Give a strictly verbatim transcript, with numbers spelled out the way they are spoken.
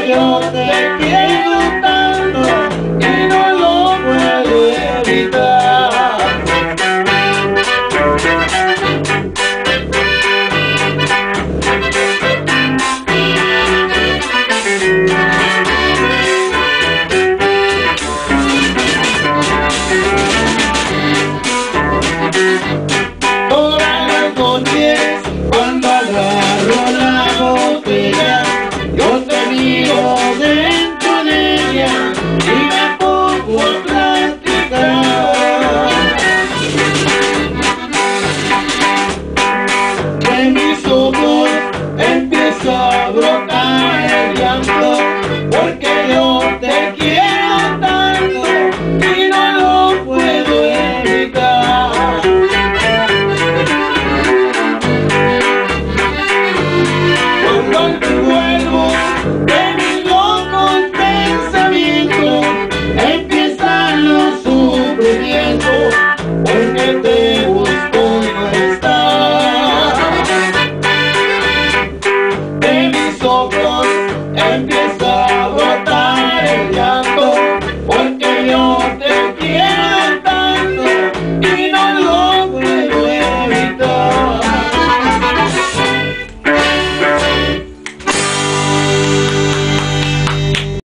yo te quiero tanto y no lo puedo evitar. Todas las noches cuando agarro la botella, yo te miro dentro de ella y me pongo a platicar. De mis ojos empieza a brotar el llanto porque yo te quiero.